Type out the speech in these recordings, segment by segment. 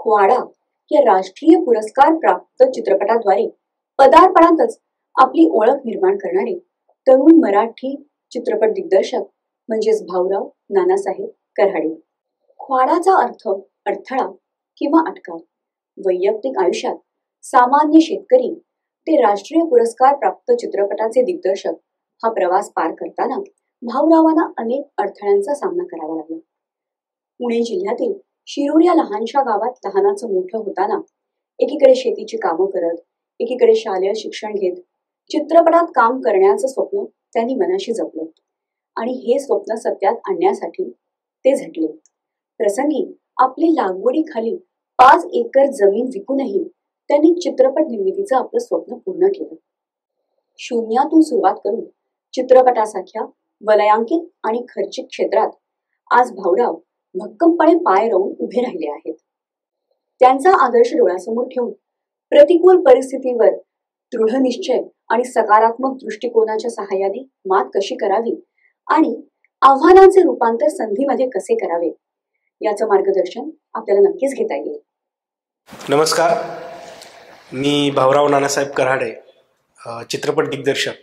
ख्वाडा या राष्ट्रीय पुरस्कार प्राप्त चित्रपटाद्वारे पदार्पणातच आपली ओळख निर्माण करणारे तरुण मराठी चित्रपट दिग्दर्शक म्हणजेच भाऊराव नानासाहेब कराडे. ख्वाडाचा अर्थ अडथळा किंवा अटकाव. वैयक्तिक आयुष्यात सामान्य शेतकरी ते राष्ट्रीय पुरस्कार प्राप्त चित्रपटाचे दिग्दर्शक हा प्रवास पार करताना भाऊरावांना अनेक अडथळ्यांचा सामना करावा लागला. पुणे जिल्ह्यातील शिरूर या लहानशा गावात लहानाचं मोठं होताना एकीकडे शेतीची कामं करत एकीकडे शालेय शिक्षण घेत चित्रपटात काम करण्याचं स्वप्न त्यांनी मनाशी जपलं आणि हे स्वप्न सत्यात आणण्यासाठी ते झटले. प्रसंगी आपली लागवडीखाली 5 एकर जमीन विकूनही त्यांनी चित्रपट निर्मितीचं आपलं स्वप्न पूर्ण केलं. शून्यातून सुरुवात करून चित्रपटासारख्या वलयांकित आणि खर्चिक क्षेत्रात आज भाऊराव भक्कमपणे पाय रोवून उभे राहिले आहेत. त्यांचा आदर्श डोळ्यासमोर ठेवून प्रतिकूल परिस्थितीवर दृढ निश्चय आणि सकारात्मक दृष्टिकोनाच्या सहाय्याने मात कशी करावी आणि आव्हानांचे रूपांतर संधीमध्ये कसे करावे याचं मार्गदर्शन आपल्याला नक्कीच घेता येईल. नमस्कार, मी भाऊराव नानासाहेब कराडे, चित्रपट दिग्दर्शक.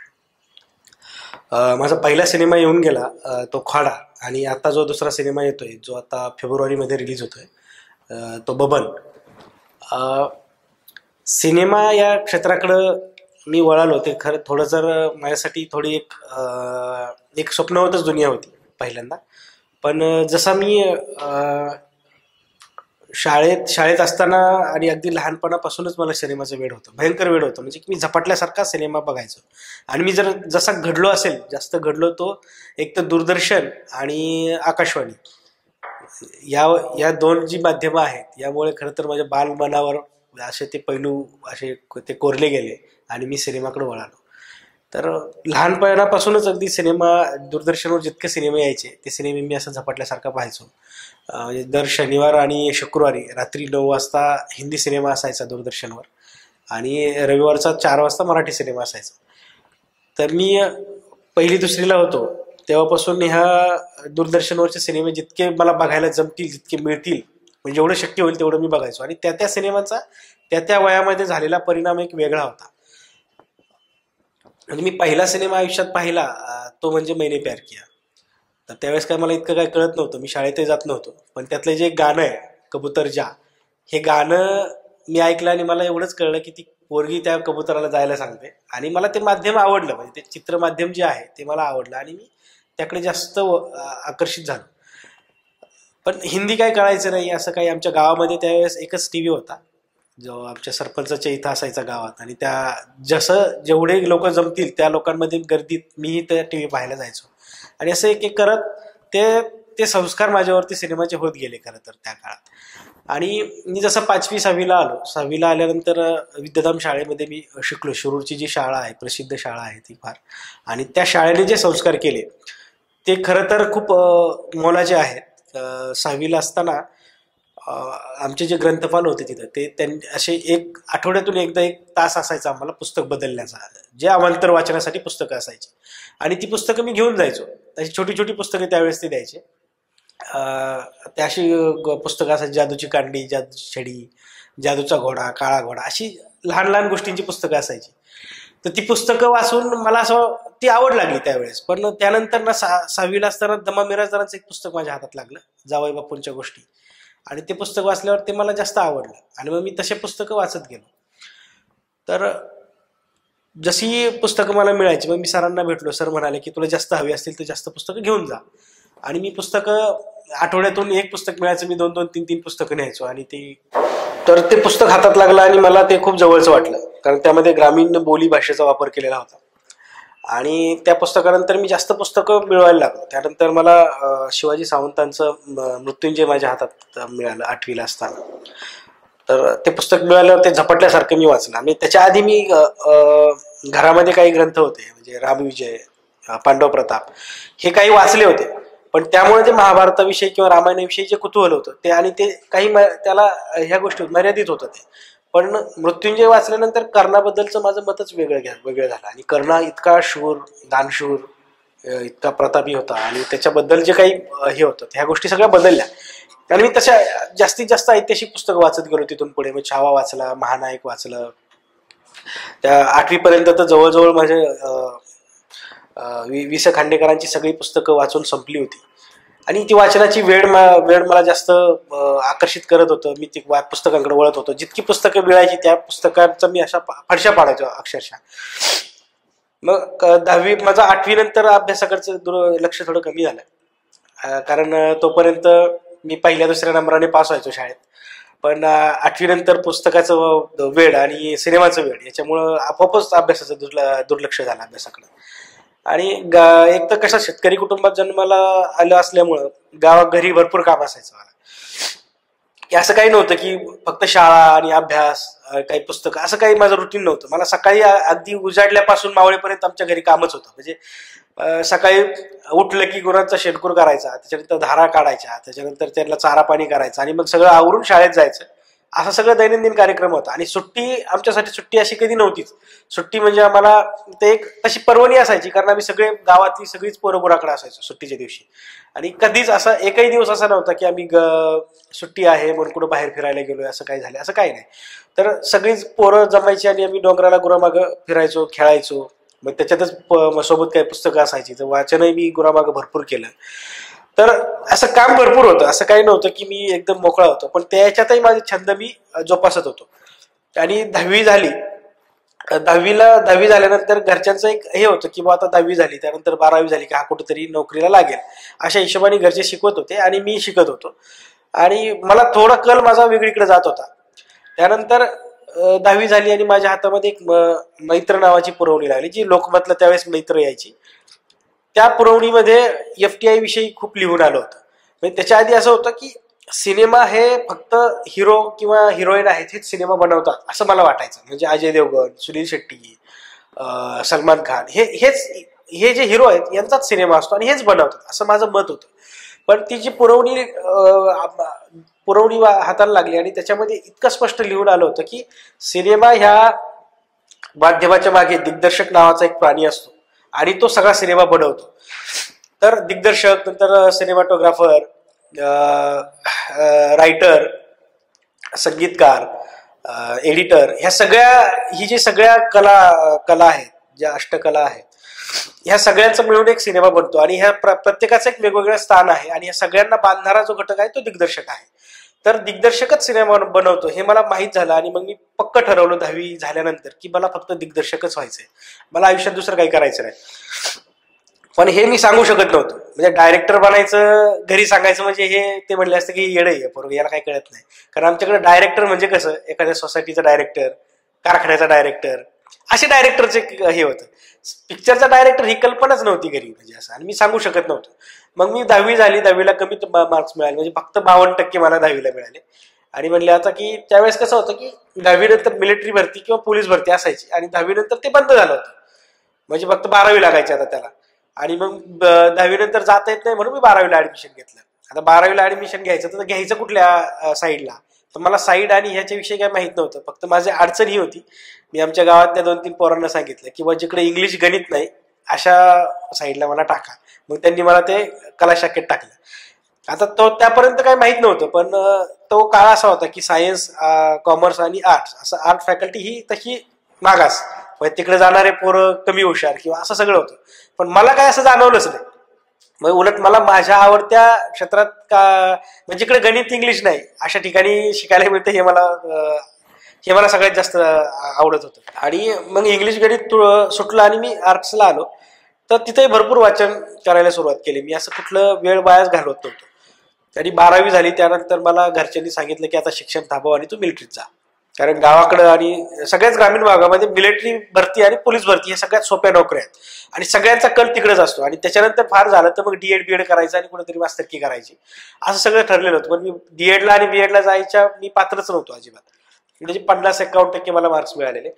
माझा पहिला सिनेमा येऊन गेला तो ख्वाडा, आणि आता जो दुसरा सिनेमा येतोय जो आता फेब्रुवारीमध्ये रिलीज होतोय तो बबन. सिनेमा या क्षेत्राकडं मी वळालो ते खरं थोडं जर माझ्यासाठी थोडी एक स्वप्नवतच दुनिया होती पहिल्यांदा. पण जसा मी शाळेत असताना आणि अगदी लहानपणापासूनच मला सिनेमाचं वेड होतं, भयंकर वेड होतं. म्हणजे की मी झपाटल्यासारखा सिनेमा बघायचो. आणि मी जर जसा घडलो असेल, जास्त घडलो तो एक तर दूरदर्शन आणि आकाशवाणी या दोन जी माध्यमं आहेत यामुळे खरं तर माझ्या बालमनावर असे ते पैलू असे ते कोरले गेले आणि मी सिनेमाकडे वळालो. तर लहानपणापासूनच अगदी सिनेमा दूरदर्शनवर जितके सिनेमे यायचे ते सिनेमे मी असं झपाटल्यासारखा पाहायचो. दर शनिवार आणि शुक्रवारी रात्री 9 वाजता हिंदी सिनेमा असायचा दूरदर्शनवर आणि रविवारचा 4 वाजता मराठी सिनेमा असायचा. तर मी पहिली दुसरीला होतो तेव्हापासून ह्या दूरदर्शनवरचे सिनेमे जितके मला बघायला जमतील, जितके मिळतील, म्हणजे जेवढं शक्य होईल तेवढं मी बघायचो. आणि त्या सिनेमांचा त्या वयामध्ये झालेला परिणाम एक वेगळा होता. म्हणजे मी पहिला सिनेमा आयुष्यात पाहिला तो म्हणजे मैंने प्यार किया. तर त्यावेळेस काय मला इतकं काय कळत नव्हतं, मी शाळेतही जात नव्हतो. पण त्यातलं जे गाणं आहे कबूतर जा, हे गाणं मी ऐकलं आणि मला एवढंच कळलं की ती पोरगी त्या कबुतराला जायला सांगते आणि मला ते माध्यम आवडलं. म्हणजे ते चित्रमाध्यम जे आहे ते मला आवडलं आणि मी त्याकडे जास्त आकर्षित झालो. पण हिंदी काय कळायचं नाही असं काही. आमच्या गावामध्ये त्यावेळेस एकच टी व्ही होता जो आमच्या सरपंचाच्या इथं असायचा गावात, आणि त्या जेवढे लोक जमतील त्या लोकांमध्ये गर्दीत मीही त्या टी व्ही पाहायला जायचो. आणि असं एक करत ते संस्कार माझ्यावरती सिनेमाचे होत गेले खरं तर त्या काळात. आणि मी जसं 5वी 6वीला आलो, 6वीला आल्यानंतर विद्याधाम शाळेमध्ये मी शिकलो. शिरूरची जी शाळा आहे, प्रसिद्ध शाळा आहे ती फार, आणि त्या शाळेने जे संस्कार केले ते खरं तर खूप मोलाचे आहेत. 6वीला असताना आमचे जे ग्रंथपाल होते तिथं त्यांनी असे आठवड्यातून एकदा 1 तास असायचा आम्हाला पुस्तक बदलण्याचा, जे अवांतर वाचनासाठी पुस्तकं असायची. आणि ती पुस्तकं मी घेऊन जायचो. तशी छोटी छोटी पुस्तकं त्यावेळेस ते द्यायचे. त्या अशी पुस्तकं असायची, जादूची कांडी, जादूची छडी, जादूचा घोडा, काळा घोडा, अशी लहान लहान गोष्टींची पुस्तकं असायची. तर ती पुस्तकं वाचून मला असं ती आवड लागली त्यावेळेस. पण त्यानंतर ना 6वीला असताना दमा मिराजदारांचं एक पुस्तक माझ्या हातात लागलं, जावई बापूंच्या गोष्टी. आणि ते पुस्तक वाचल्यावर ते मला जास्त आवडलं आणि मग मी तसे पुस्तकं वाचत गेलो. तर जशी पुस्तकं मला मिळायची मग मी सरांना भेटलो. सर म्हणाले की तुला जास्त हवी असतील तर जास्त पुस्तकं घेऊन जा. आणि मी पुस्तकं आठवड्यातून 1 पुस्तक मिळायचं, मी 2-2, 3-3 पुस्तकं न्यायचो. आणि ते पुस्तक हातात लागलं आणि मला ते खूप जवळचं वाटलं, कारण त्यामध्ये ग्रामीण बोली भाषेचा वापर केलेला होता. आणि त्या पुस्तकानंतर मी जास्त पुस्तकं मिळवायला लागलो. त्यानंतर मला शिवाजी सावंतांचं मृत्युंजय माझ्या हातात मिळालं 8वीला असताना. तर ते पुस्तक मिळाल्यावर ते झपटल्यासारखं मी वाचलं. आणि त्याच्या आधी मी घरामध्ये काही ग्रंथ होते, म्हणजे रामविजय, पांडव प्रताप, हे काही वाचले होते. पण त्यामुळे ते महाभारताविषयी किंवा रामायणाविषयी जे कुतूहल होतं ते आणि ते काही त्याला ह्या गोष्टी मर्यादित होतं ते. पण मृत्युंजय वाचल्यानंतर कर्णाबद्दलचं माझं मतच वेगळं झालं. आणि कर्ण इतका शूर, दानशूर, इतका प्रतापी होता आणि त्याच्याबद्दल जे काही हे होतं ह्या गोष्टी सगळ्या बदलल्या. आणि मी तशा जास्तीत जास्त ऐतिहासिक पुस्तकं वाचत गेलो तिथून पुढे. मी छावा वाचला, महानायक वाचलं. त्या 8वी पर्यंत तर जवळजवळ माझे वि स खांडेकरांची सगळी पुस्तकं वाचून संपली होती. आणि ती वाचनाची वेळ मला जास्त आकर्षित करत होतं. मी ती पुस्तकांकडे वळत होतो. जितकी पुस्तकं मिळायची त्या पुस्तकांचा मी अशा फडशा पाडायचो अक्षरशः. मग 10वी माझा 8वी नंतर अभ्यासाकडचं लक्ष थोडं कमी झालं, कारण तोपर्यंत मी पहिल्या दुसऱ्या नंबराने पास व्हायचो शाळेत. पण 8वी नंतर पुस्तकाचं वेळ आणि सिनेमाचं वेळ याच्यामुळं आपोआपच अभ्यासाचं दुर्लक्ष झालं अभ्यासाकडे. आणि एक तर कसं शेतकरी कुटुंबात जन्माला आलं असल्यामुळं घरी भरपूर काम असायचं मला. की असं काही नव्हतं की फक्त शाळा आणि अभ्यास, काही पुस्तकं, असं काही माझं रुटीन नव्हतं. मला सकाळी अगदी उजाडल्यापासून मावळेपर्यंत आमच्या घरी कामच होतं. म्हणजे सकाळी उठलं की गुरांचा शेणकूर करायचा, त्याच्यानंतर धारा काढायच्या, त्याच्यानंतर त्यांना चारा पाणी करायचं आणि मग सगळं आवरून शाळेत जायचं. असं सगळं दैनंदिन कार्यक्रम होता. आणि सुट्टी आमच्यासाठी सुट्टी अशी कधी नव्हतीच. सुट्टी म्हणजे आम्हाला ते एक तशी पर्वणी असायची, कारण आम्ही सगळे गावातली सगळीच पोरं गुराकडे असायचो सुट्टीच्या दिवशी. आणि कधीच असा एकही दिवस असा नव्हता की आम्ही सुट्टी आहे म्हणून कुठं बाहेर फिरायला गेलोय असं काही झालं, असं काही नाही. तर सगळीच पोरं जमायची आणि आम्ही डोंगराला गुरामागं फिरायचो, खेळायचो. मग त्याच्यातच सोबत काही पुस्तकं असायची, तर वाचनही मी गुरामागं भरपूर केलं. तर असं काम भरपूर होतं. असं काही नव्हतं की मी एकदम मोकळा होतो, पण त्याच्यातही माझे छंद मी जोपासत होतो. आणि 10वी झाली. 10वी झाल्यानंतर घरच्यांचं एक हे होतं की बा आता 10वी झाली त्यानंतर 12वी झाली की हा कुठेतरी नोकरीला लागेल, अशा हिशोबाने घरचे शिकवत होते आणि मी शिकत होतो. आणि मला थोडा कल माझा वेगळीकडे जात होता. त्यानंतर 10वी झाली आणि माझ्या हातामध्ये एक मैत्र नावाची पुरवणी लागली, जी लोकमतला त्यावेळेस मैत्र यायची. त्या पुरवणीमध्ये FTI विषयी खूप लिहून आलं होतं. म्हणजे त्याच्या आधी असं होतं की सिनेमा हे फक्त हिरो किंवा हिरोईन आहेत हेच सिनेमा बनवतात असं मला वाटायचं. म्हणजे अजय देवगण, सुनील शेट्टी, सलमान खान हे जे हिरो आहेत यांचाच सिनेमा असतो आणि हेच बनवतात असं माझं मत होतं. पण ती जी पुरवणी हाताला लागली आणि त्याच्यामध्ये इतकं स्पष्ट लिहून आलं होतं की सिनेमा ह्या माध्यमाच्या मागे दिग्दर्शक नावाचा एक प्राणी असतो आणि तो सगळा सिनेमा बनवतो. तर दिग्दर्शक, नंतर सिनेमाटोग्राफर, रायटर, संगीतकार, एडिटर, ही जी सगळ्या कला आहेत, ज्या अष्टकला आहेत, ह्या सगळ्यांचं मिळून एक सिनेमा बनतो. आणि ह्या प्रत्येकाचं एक वेगवेगळं स्थान आहे आणि ह्या सगळ्यांना बांधणारा जो घटक आहे तो दिग्दर्शक आहे. तर दिग्दर्शकच सिनेमा बनवतो हे मला माहीत झालं आणि मग मी पक्क ठरवलं 10वी झाल्यानंतर की मला फक्त दिग्दर्शकच व्हायचंय, मला आयुष्यात दुसरं काही करायचं नाही. पण हे मी सांगू शकत नव्हतं. म्हणजे डायरेक्टर बनायचं घरी सांगायचं म्हणजे ते म्हणले असतं की येडं आहे पोरगं, याला काही कळत नाही. कारण आमच्याकडे डायरेक्टर म्हणजे कसं एखाद्या सोसायटीचा डायरेक्टर, कारखान्याचा डायरेक्टर, असे डायरेक्टरचे हे होतं. पिक्चरचा डायरेक्टर ही कल्पनाच नव्हती घरी, म्हणजे असं. आणि मी सांगू शकत नव्हतो. मग मी 10वी झाली, 10वीला कमी मार्क्स मिळाले, म्हणजे फक्त 52% मला 10वीला मिळाले. आणि म्हणले आता की त्यावेळेस कसं होतं की 10वी नंतर मिलिटरी भरती किंवा पोलीस भरती असायची आणि 10वी नंतर ते बंद झालं होतं. म्हणजे फक्त 12वी लागायची आता त्याला. आणि मग 10वी नंतर जाता येत नाही म्हणून मी 12वीला ऍडमिशन घेतलं. आता 12वीला ऍडमिशन घ्यायचं तर घ्यायचं कुठल्या साईडला, तर मला साईड आणि ह्याच्याविषयी काही माहित नव्हतं. फक्त माझी अडचण ही होती, मी आमच्या गावातल्या 2-3 पोरांना सांगितलं की जिकडे इंग्लिश गणित नाही अशा साईडला मला टाका. मग त्यांनी मला ते कला शाखेत टाकलं. आता त्यापर्यंत काही माहित नव्हतं, पण तो काळ असा होता की सायन्स, कॉमर्स आणि आर्ट्स, असं आर्ट फॅकल्टी ही तशी मागास, म्हणजे तिकडे जाणारे पोरं कमी हुशार किंवा असं सगळं होतं. पण मला काय असं जाणवलंच नाही. मग उलट मला माझ्या आवडत्या क्षेत्रात म्हणजे जिकडे गणित इंग्लिश नाही अशा ठिकाणी शिकायला मिळतं हे मला सगळ्यात जास्त आवडत होतं. आणि मग इंग्लिश गणित सुटलं आणि मी आर्ट्सला आलो. तर तिथेही भरपूर वाचन करायला सुरुवात केली मी. असं कुठलं वेळ वायाच घालवत नव्हतो. आणि 12वी झाली त्यानंतर मला घरच्यांनी सांगितलं की आता शिक्षण थांबव आणि तू मिलिटरीत जा. कारण गावाकडं आणि सगळ्याच ग्रामीण भागामध्ये मिलिटरी भरती आणि पोलीस भरती हे सगळ्यात सोप्या नोकऱ्या आहेत आणि सगळ्यांचा कल तिकडेच असतो. आणि त्याच्यानंतर फार झालं तर मग DED करायचं आणि कुठेतरी मास्तरकी करायची, असं सगळं ठरलेलं होतं. पण मी DEDला आणि BEdला जायच्या मी पात्रच नव्हतो अजिबात. म्हणजे 50-51% मला मार्क्स मिळालेले.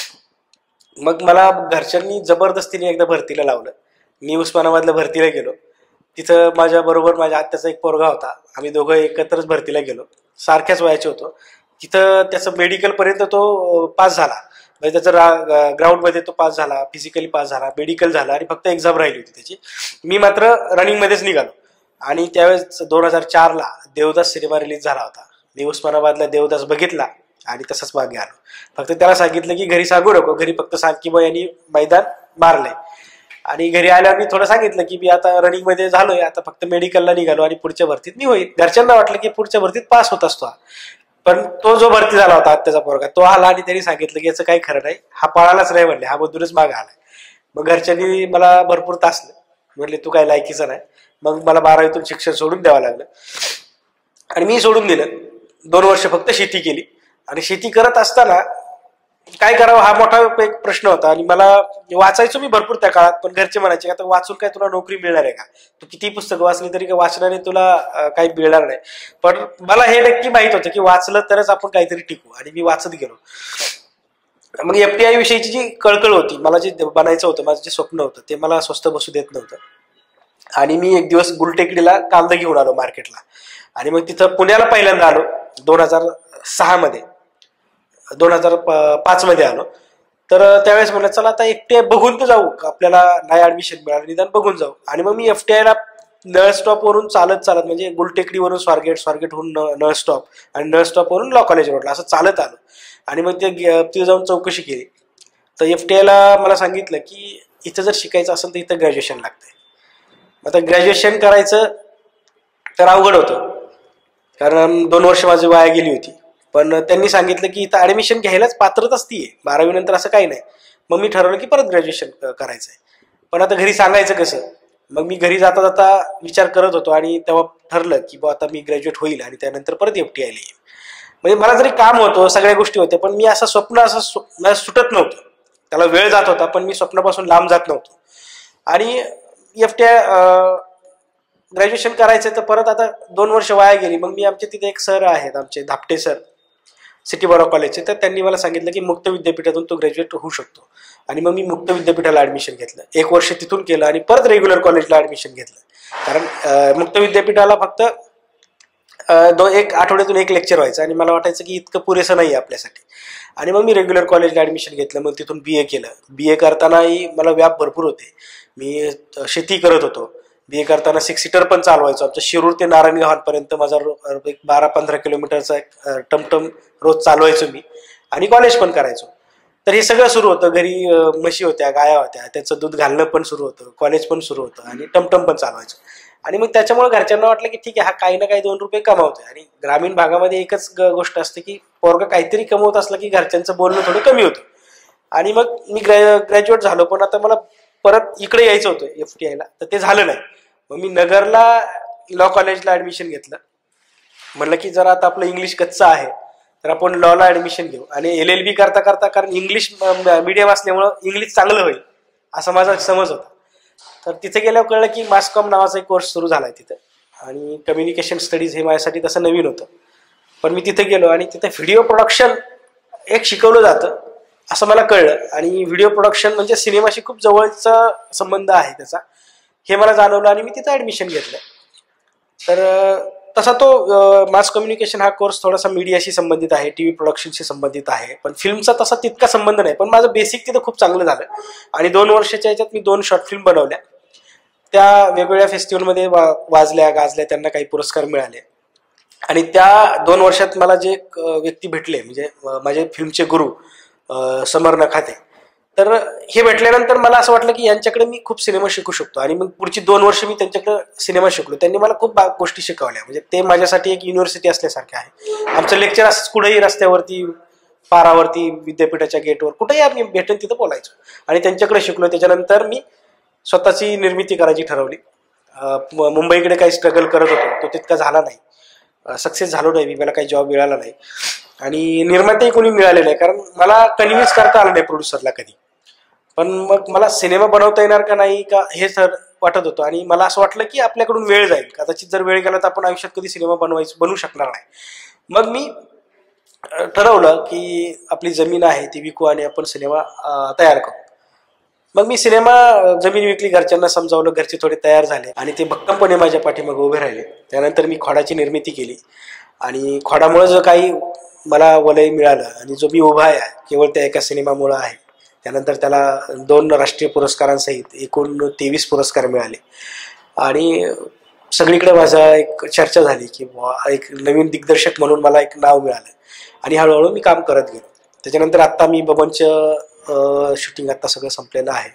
मग मला घरच्यांनी जबरदस्तीने एकदा भरतीला लावलं. मी उस्मानाबादला भरतीला गेलो. तिथं माझ्याबरोबर माझ्या आत्याचा एक पोरगा होता. आम्ही दोघं एकत्रच भरतीला गेलो. सारख्याच वयाचे होतो. तिथं त्याचं मेडिकल पर्यंत तो पास झाला. म्हणजे त्याचं ग्राउंडमध्ये तो पास झाला, फिजिकली पास झाला, मेडिकल झाला आणि फक्त एक्झाम राहिली होती त्याची. मी मात्र रनिंगमध्येच निघालो. आणि त्यावेळेस 2004ला देवदास सिनेमा रिलीज झाला होता. मी उस्मानाबादला देवदास बघितला आणि तसंच मागे आलो. फक्त त्याला सांगितलं की घरी सांगू नको, घरी फक्त सांग की बा यांनी मैदान मारलंय. आणि घरी आल्यावर मी थोडं सांगितलं की मी आता रनिंग मध्ये झालोय, आता फक्त मेडिकलला निघालो आणि पुढच्या भरतीत मी होईल. घरच्यांना वाटलं की पुढच्या भरतीत पास होत असतो, पण तो जो भरती झाला होता त्याचा पोरगा तो आला आणि त्यांनी सांगितलं की याचं काही खरं नाही, हा पळालाच नाही म्हणले, हा मधूनच मागे आलाय. मग घरच्यांनी मला भरपूर तासलं, म्हणले तू काय लायकीचा नाही. मग मला 12वीतून शिक्षण सोडून द्यावं लागलं आणि मी सोडून दिलं. 2 वर्ष फक्त शेती केली आणि शेती करत असताना काय करावं हा मोठा एक प्रश्न होता. आणि मला वाचायचो मी भरपूर त्या काळात, पण घरचे म्हणायचे आता वाचून काय तुला नोकरी मिळणार आहे का, तू किती पुस्तकं वाचली तरी वाचनाने तुला काही मिळणार नाही. पण मला हे नक्की माहित होतं की वाचलं तरच आपण काहीतरी टिकू, आणि मी वाचत गेलो. मग FTI विषयीची जी कळकळ होती, मला जे बनायचं होतं, माझं जे स्वप्न होतं ते मला स्वस्त बसू देत नव्हतं. आणि मी एक दिवस गुलटेकडीला कांदा घेऊन आलो मार्केटला, आणि मग तिथं पुण्याला पहिल्यांदा आलो 2006 मध्ये, 2005 मध्ये आलो. तर त्यावेळेस म्हणलं चला आता FTI बघून तर जाऊ, आपल्याला नाही ऍडमिशन मिळालं निदान बघून जाऊ. आणि मग मी FTIला नळ स्टॉप वरून चालत म्हणजे गुलटेकडीवरून स्वारगेटहून नळ स्टॉप आणि नळ स्टॉप वरून लॉ कॉलेज रोडला असं चालत आलो. आणि मग तिथे जाऊन चौकशी केली. तर FTIला मला सांगितलं की इथं जर शिकायचं असेल तर इथं ग्रॅज्युएशन लागतंय. आता ग्रॅज्युएशन करायचं तर अवघड होतं, कारण 2 वर्ष माझी वाया गेली होती. पण त्यांनी सांगितलं की इथं ऍडमिशन घ्यायलाच पात्रताच ती आहे, 12वी नंतर असं काही नाही. मग मी ठरवलं की परत ग्रॅज्युएशन करायचंय. पण आता घरी सांगायचं कसं. मग मी घरी जाता जाता विचार करत होतो आणि तेव्हा ठरलं की बा आता मी ग्रॅज्युएट होईल आणि त्यानंतर परत FTIला येईल. म्हणजे मला जरी काम होतं, सगळ्या गोष्टी होत्या, पण मी असं स्वप्न असं सुटत नव्हतं. त्याला वेळ जात होता पण मी स्वप्नापासून लांब जात नव्हतो. आणि FTI ग्रॅज्युएशन करायचं तर परत आता 2 वर्ष वाया गेली. मग मी आमचे तिथे एक सर आहेत आमचे धापटे सर, सिटी बराव कॉलेजचे, तर त्यांनी मला सांगितलं की मुक्त विद्यापीठातून तो ग्रॅज्युएट होऊ शकतो. आणि मग मी मुक्त विद्यापीठाला ऍडमिशन घेतलं, 1 वर्ष तिथून केलं आणि परत रेग्युलर कॉलेजला ऍडमिशन घेतलं. कारण मुक्त विद्यापीठाला फक्त 1 आठवड्यातून 1 लेक्चर व्हायचं आणि मला वाटायचं की इतकं पुरेसं नाही आपल्यासाठी. आणि मग मी रेग्युलर कॉलेजला ऍडमिशन घेतलं. मग तिथून BA केलं. BA करतानाही मला व्याप भरपूर होते. मी शेती करत होतो. BA करताना 6 सीटर पण चालवायचो. आमच्या शिरूर ते नारायणगावांपर्यंत माझा एक 12-15 किलोमीटरचा एक टमटम रोज चालवायचो मी, आणि कॉलेज पण करायचो. तर हे सगळं सुरू होतं. घरी म्हशी होत्या, गाया होत्या, त्याचं दूध घालणं पण सुरू होतं, कॉलेज पण सुरू होतं आणि टमटम पण चालवायचो. आणि मग त्याच्यामुळे घरच्यांना वाटलं की ठीक आहे हा काही ना काही 2 रुपये कमावतोय. आणि ग्रामीण भागामध्ये एकच गोष्ट असते की पोरगा काहीतरी कमवत असलं की घरच्यांचं बोलणं थोडं कमी होतं. आणि मग मी ग्रॅज्युएट झालो, पण आता मला परत इकडे यायचं होतं FTIला, तर ते झालं नाही. मग मी नगरला लॉ कॉलेजला ऍडमिशन घेतलं. म्हणलं की जरा आता आपलं इंग्लिश कच्चं आहे तर आपण लॉला ऍडमिशन घेऊ. आणि LLB करता करता, कारण इंग्लिश मीडियम असल्यामुळं इंग्लिश चांगलं होईल असा माझा समज होता. तर तिथे गेल्यावर कळलं की मासकॉम नावाचा एक कोर्स सुरू झालाय तिथं, आणि कम्युनिकेशन स्टडीज हे माझ्यासाठी तसं नवीन होतं. पण मी तिथे गेलो आणि तिथे व्हिडिओ प्रोडक्शन एक शिकवलं जातं असं मला कळलं. आणि व्हिडिओ प्रोडक्शन म्हणजे सिनेमाशी खूप जवळचा संबंध आहे त्याचा, हे मला जाणवलं आणि मी तिथं ऍडमिशन घेतलं. तर तसा तो मास कम्युनिकेशन हा कोर्स थोडासा मीडियाशी संबंधित आहे, TV प्रोडक्शनशी संबंधित आहे, पण फिल्मचा तसा तितका संबंध नाही. पण माझं बेसिक तिथं खूप चांगलं झालं. आणि 2 वर्षाच्या याच्यात मी 2 शॉर्ट फिल्म बनवल्या. त्या वेगवेगळ्या फेस्टिवलमध्ये वाजल्या गाजल्या, त्यांना काही पुरस्कार मिळाले. आणि त्या 2 वर्षात मला जे व्यक्ती भेटले, म्हणजे माझे फिल्मचे गुरु समर नखाते, तर हे भेटल्यानंतर मला असं वाटलं की यांच्याकडे मी खूप सिनेमा शिकू शकतो. आणि मग पुढची 2 वर्ष मी त्यांच्याकडे सिनेमा शिकलो. त्यांनी मला खूप गोष्टी शिकवल्या. म्हणजे ते माझ्यासाठी एक युनिव्हर्सिटी असल्यासारखे आहे. आमचं लेक्चर असंच कुठेही रस्त्यावरती, पारावरती, विद्यापीठाच्या गेटवर, कुठेही आम्ही भेटून तिथं बोलायचो आणि त्यांच्याकडे शिकलो. त्याच्यानंतर मी स्वतःची निर्मिती करायची ठरवली. मुंबईकडे काही स्ट्रगल करत होतो, तो तितका झाला नाही, सक्सेस झालो नाही मी, मला काही जॉब मिळाला नाही. आणि निर्मातेही कोणी मिळाले नाही, कारण मला कन्व्हिन्स करता आलं नाही प्रोड्युसरला कधी. पण मग मला सिनेमा बनवता येणार का नाही का हे वाटत होतं. आणि मला असं वाटलं की आपल्याकडून वेळ जाईल, कदाचित जर वेळ गेला तर आपण आयुष्यात कधी सिनेमा बनवू शकणार नाही. मग मी ठरवलं की आपली जमीन आहे ती विकू आणि आपण सिनेमा तयार करू. मग मी सिनेमा जमीन विकली, घरच्यांना समजावलं, घरचे थोडे तयार झाले आणि ते भक्कमपणे माझ्या पाठीमागे उभे राहिले. त्यानंतर मी खोडाची निर्मिती केली आणि खोडामुळे जो काही मला वलय मिळालं आणि जो मी उभा आहे केवळ त्या एका सिनेमामुळे आहे. त्यानंतर त्याला 2 राष्ट्रीय पुरस्कारांसहित एकूण 23 पुरस्कार मिळाले. आणि सगळीकडे माझा एक चर्चा झाली की एक नवीन दिग्दर्शक म्हणून मला एक नाव मिळालं आणि हळूहळू मी काम करत गेलो. त्याच्यानंतर आत्ता मी बबनचं शूटिंग आत्ता सगळं संपलेलं आहे.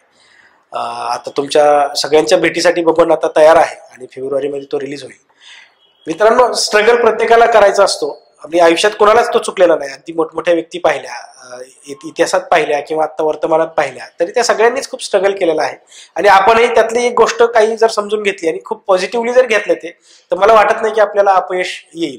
आता तुमच्या सगळ्यांच्या भेटीसाठी बबन आता तयार आहे आणि फेब्रुवारीमध्ये तो रिलीज होईल. मित्रांनो, स्ट्रगल प्रत्येकाला करायचा असतो. आपली आयुष्यात कोणालाच तो चुकलेला नाही. अगदी मोठमोठ्या व्यक्ती पाहिल्या, इतिहासात पाहिल्या किंवा आता वर्तमानात पाहिल्या, तरी त्या सगळ्यांनीच खूप स्ट्रगल केलेलं आहे. आणि आपणही त्यातली एक गोष्ट काही जर समजून घेतली आणि खूप पॉझिटिव्हली जर घेतलं ते, तर मला वाटत नाही की आपल्याला अपयश येईल.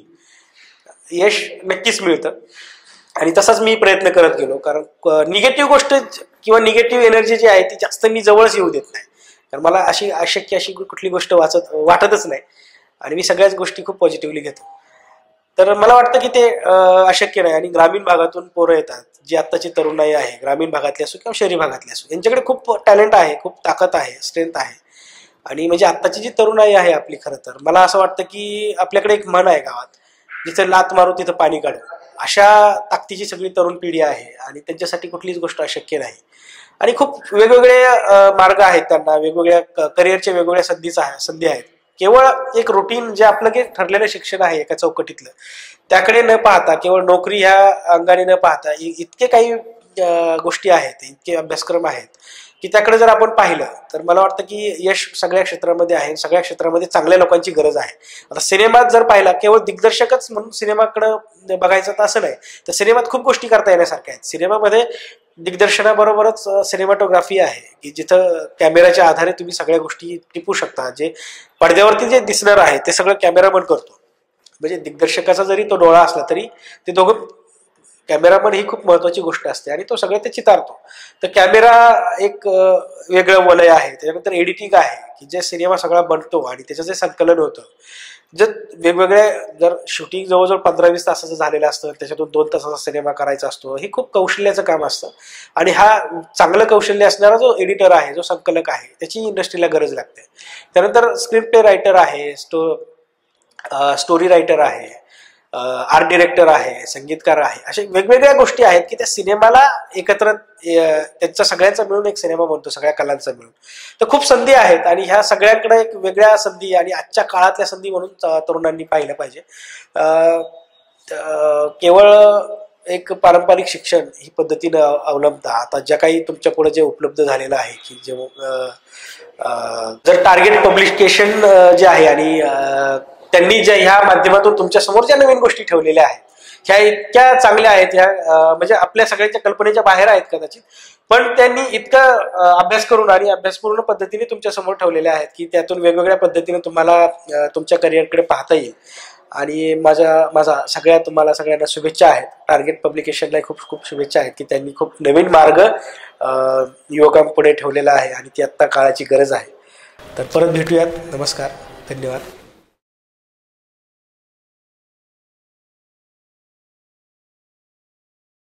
यश नक्कीच मिळतं आणि तसाच मी प्रयत्न करत गेलो. कारण निगेटिव्ह गोष्ट किंवा निगेटिव्ह एनर्जी जी आहे ती जास्त मी जवळच येऊ देत नाही. कारण मला अशी अशक्य अशी कुठली गोष्ट वाटतच नाही आणि मी सगळ्याच गोष्टी खूप पॉझिटिव्हली घेतो. तर मला वाटतं की ते अशक्य नाही. आणि ग्रामीण भागातून पोरं येतात, जी आत्ताची तरुणाई आहे, ग्रामीण भागातली असो किंवा शहरी भागातली असो, यांच्याकडे खूप टॅलेंट आहे, खूप ताकद आहे, स्ट्रेंथ आहे. आणि म्हणजे आत्ताची जी तरुणाई आहे आपली, खरं तर मला असं वाटतं की आपल्याकडे एक म्हण आहे गावात, जिथं लात मारू तिथं पाणी काढू. अशा ताकदीची सगळी तरुण पिढी आहे आणि त्यांच्यासाठी कुठलीच गोष्ट अशक्य नाही. आणि खूप वेगवेगळे मार्ग आहेत त्यांना, वेगवेगळ्या करिअरच्या वेगवेगळ्या संधी आहेत. केवळ एक रुटीन जे आपलं जे ठरलेलं शिक्षण आहे एका चौकटीतलं, त्याकडे न पाहता, केवळ नोकरी ह्या अंगाने न पाहता, इतके काही गोष्टी आहेत, इतके अभ्यासक्रम आहेत की त्याकडे जर आपण पाहिलं तर मला वाटतं की यश सगळ्या क्षेत्रामध्ये आहे. सगळ्या क्षेत्रामध्ये चांगल्या लोकांची गरज आहे. आता सिनेमात जर पाहिला, केवळ दिग्दर्शकच म्हणून सिनेमाकडे बघायचं तर असं नाही, तर सिनेमात खूप गोष्टी करता येण्यासारख्या आहेत. सिनेमामध्ये दिग्दर्शनाबरोबरच सिनेमॅटोग्राफी आहे की जिथं कॅमेऱ्याच्या आधारे तुम्ही सगळ्या गोष्टी टिपू शकता. जे पडद्यावरती जे दिसणार आहे ते सगळं कॅमेरामन करतो. म्हणजे दिग्दर्शकाचा जरी तो डोळा असला तरी ते दोघं, कॅमेरामन ही खूप महत्वाची गोष्ट असते आणि तो सगळं ते चितारतो. तर कॅमेरा एक वेगळं वलय आहे. त्याच्यानंतर एडिटिंग आहे की जे सिनेमा सगळा बनतो आणि त्याचं जे संकलन होतं, जर वेगवेगळ्या, जर शूटिंग जवळजवळ 15-20 तासाचं झालेलं असतं, त्याच्यातून 2 तासाचा सिनेमा करायचा असतो, हे खूप कौशल्याचं काम असतं. आणि हा चांगलं कौशल्य असणारा जो एडिटर आहे, जो संकलक आहे, त्याची इंडस्ट्रीला गरज लागते. त्यानंतर स्क्रिप्ट प्ले रायटर आहे, स्टोरी रायटर आहे, आर्ट डिरेक्टर आहे, संगीतकार आहे. अशा वेगवेगळ्या गोष्टी आहेत की त्या सिनेमाला एकत्र, त्यांचा सगळ्यांचा मिळून एक सिनेमा बनतो, सगळ्या कलांचा मिळून. तर खूप संधी आहेत आणि ह्या सगळ्यांकडे एक वेगळ्या संधी आणि आजच्या काळातल्या संधी म्हणून तरुणांनी पाहिलं पाहिजे. केवळ एक पारंपरिक शिक्षण ही पद्धतीनं अवलंबता आता ज्या काही तुमच्या पुढे जे उपलब्ध झालेलं आहे की जे जर टार्गेट पब्लिकेशन जे आहे आणि त्यांनी ज्या ह्या माध्यमातून तुमच्या समोर ज्या नवीन गोष्टी ठेवलेल्या आहेत, ह्या इतक्या चांगल्या आहेत, ह्या म्हणजे आपल्या सगळ्यांच्या कल्पनेच्या बाहेर आहेत कदाचित, पण त्यांनी इतका अभ्यास करून आणि अभ्यासपूर्ण पद्धतीने तुमच्या समोर ठेवलेल्या आहेत की त्यातून वेगवेगळ्या पद्धतीने तुम्हाला तुमच्या करिअरकडे पाहता येईल. आणि माझा तुम्हाला सगळ्यांना शुभेच्छा आहेत. टार्गेट पब्लिकेशनला खूप खूप शुभेच्छा आहेत की त्यांनी खूप नवीन मार्ग युवकांपुढे ठेवलेला आहे आणि ती आत्ता काळाची गरज आहे. तर परत भेटूयात. नमस्कार, धन्यवाद.